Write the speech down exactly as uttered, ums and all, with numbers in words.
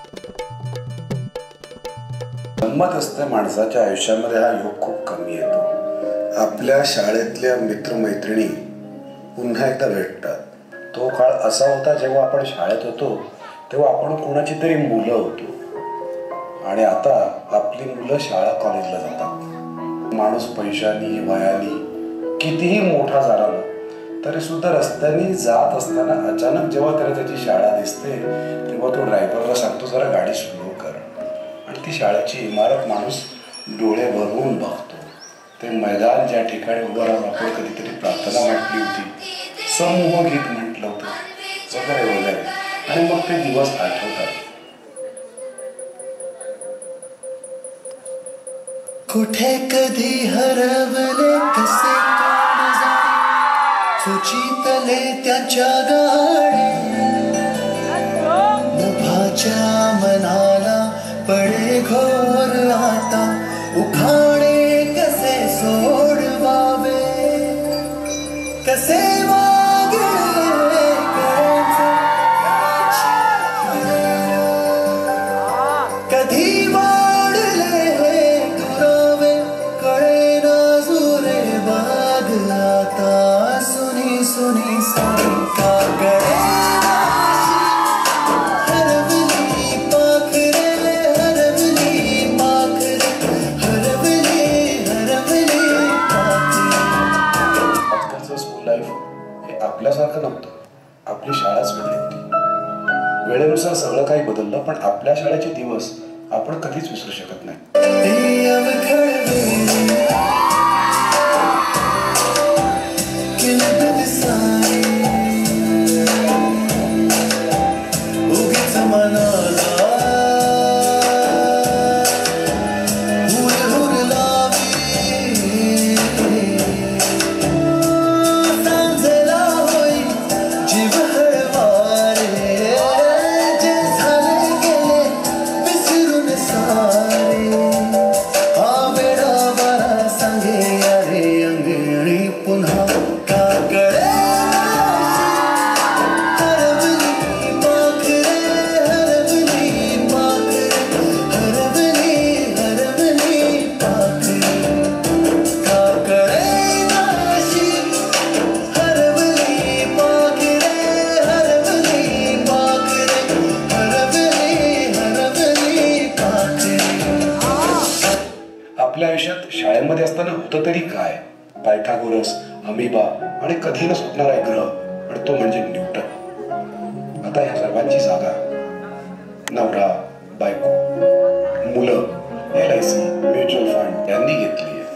गंमत असते माणसाच्या आयुष्यामध्ये, हा योग खूप कमी येतो. आपल्या शाळेतल्या मित्रमैत्रिणी पुन्हा एकदा भेटतात. तो काळ असा होता जेव्हा आपण शाळेत होतो तेव्हा आपण कोणाची तरी मुलं होतो आणि आता आपली मुलं शाळा कॉलेजला जातात. माणूस पैशानी वयानी कितीही मोठा झाला ना तरी सुद्धा रस्त्याने जात असताना अचानक जेव्हा त्याला त्याची शाळा दिसते तेव्हा तो ड्रायव्हरला सांगतो जरा गाडी स्लो कर, आणि ती शाळेची इमारत माणूस डोळे भरून बघतो. ते मैदान ज्या ठिकाणी उभं राहून आपण कधीतरी प्रार्थना म्हटली होती, समूह गीत म्हटलं होतं वगैरे वगैरे, आणि मग ते दिवस आठवतात. कुठे कधी हरवले कसे सुचितले त्याच्या गाडे, नभाच्या मनाला पडे घोर आता, उखाणे कसे सोडवावे, कसे वागले कधी वाढले हे दुरावे, कळे ना जुरे बाग आता, सुनी सुनी सांगता गळे आपल्यासारखं नव्हतं. आपली शाळाच वेगळी होती. वेळेनुसार सगळं काही बदललं, पण आपल्या शाळेचे दिवस आपण कधीच विसरू शकत नाही. आपल्या आयुष्यात शाळेमध्ये असताना होतं तरी काय, पायथागोरस, अमिबा आणि कधी न सुटणारा एक ग्रह, आणि तो म्हणजे न्यूटन. आता ह्या सर्वांची जागा नवरा, बायको, मुलं, L I C, mutual fund यांनी घेतली आहे.